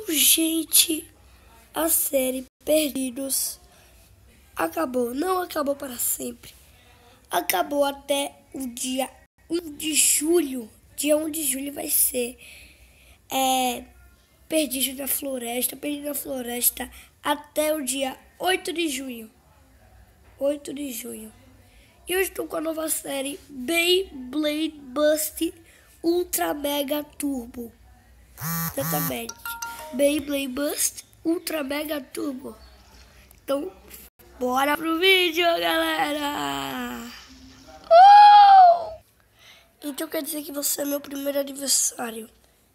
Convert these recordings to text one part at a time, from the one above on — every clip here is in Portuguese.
Então, gente, a série Perdidos acabou. Não acabou para sempre. Acabou até o dia 1 de julho. Dia 1 de julho vai ser Perdidos na Floresta. Perdidos na Floresta até o dia 8 de junho. 8 de junho. E eu estou com a nova série Beyblade Burst Ultra Mega Turbo. Exatamente. Beyblade Burst Ultra Mega Turbo. Então, bora pro vídeo, galera! Então quer dizer que você é meu primeiro aniversário.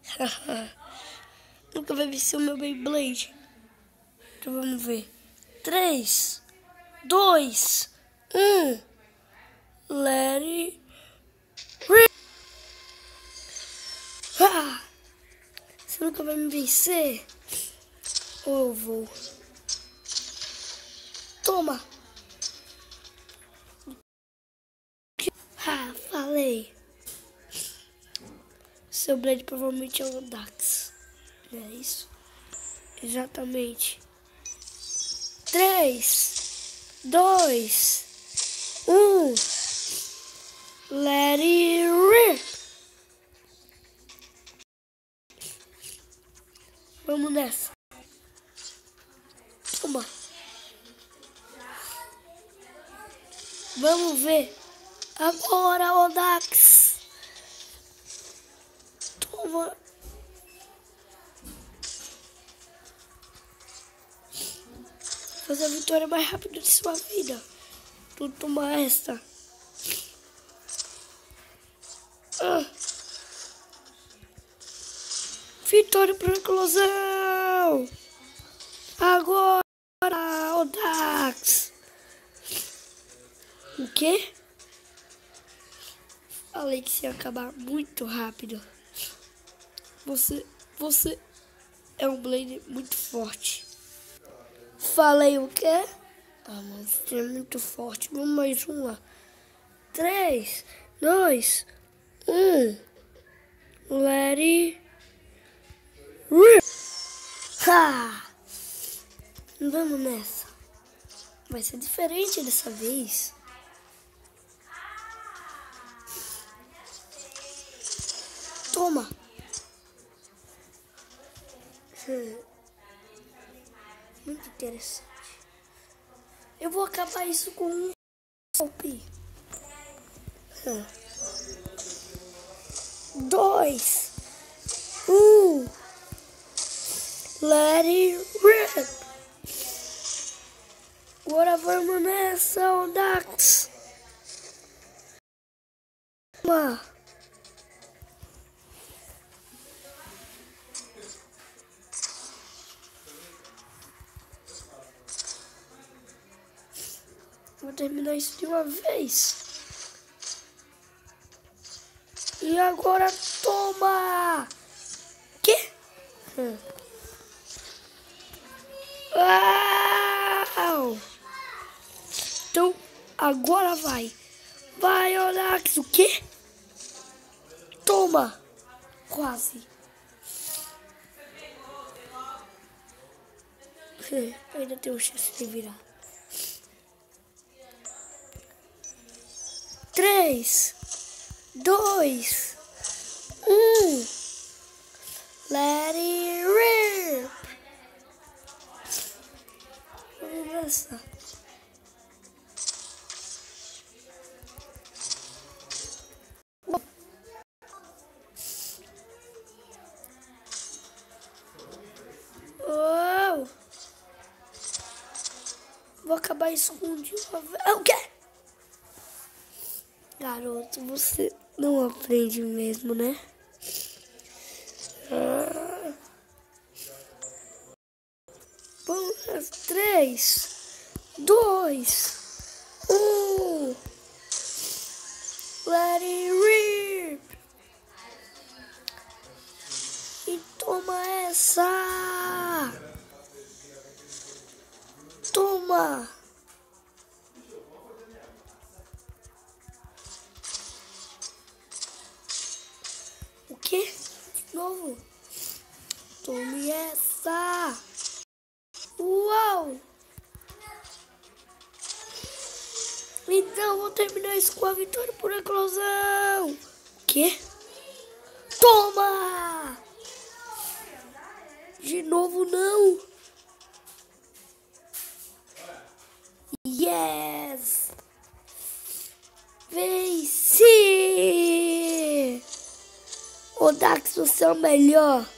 Nunca vai vencer o meu Beyblade. Então vamos ver. 3, 2, 1. Let it rip. Você nunca vai me vencer? Ou eu vou? Toma! Falei. Seu Blade provavelmente é o Dax. Não é isso? Exatamente. 3, 2, 1. Let it rip. Vamos nessa. Toma. Vamos ver. Agora, o Dax. Toma. Fazer a vitória mais rápida de sua vida. Tu toma esta. Vitória para a eclosão. Agora, o Dax. O quê? Falei que ia acabar muito rápido. Você é um Blade muito forte. Falei o quê? Mas você é muito forte. Vamos mais uma. 3, 2, 1. Let it rip. Vamos nessa. Vai ser diferente dessa vez. Toma. Muito interessante. Eu vou acabar isso com um golpe. 2, 1. Let it rip. Agora vamos nessa, o Dax. Toma. Vou terminar isso de uma vez. E agora toma! Que? Então agora vai. Vai, Dax. O quê? Toma! Quase. Ainda tenho chance de virar. 3, 2, 1. Let it rip. Vamos nessa. Oh. Vou acabar isso com de uma vez. O quê? Garoto, você não aprende mesmo, né? Vamos, 3, 2, 1. Let it rip. E toma essa. Toma. O quê? De novo? Tô tome essa. Uau! Então vou terminar isso com a vitória por eclosão. O quê? Toma! De novo não. Yes! Venci! Ô Dax, você é o melhor.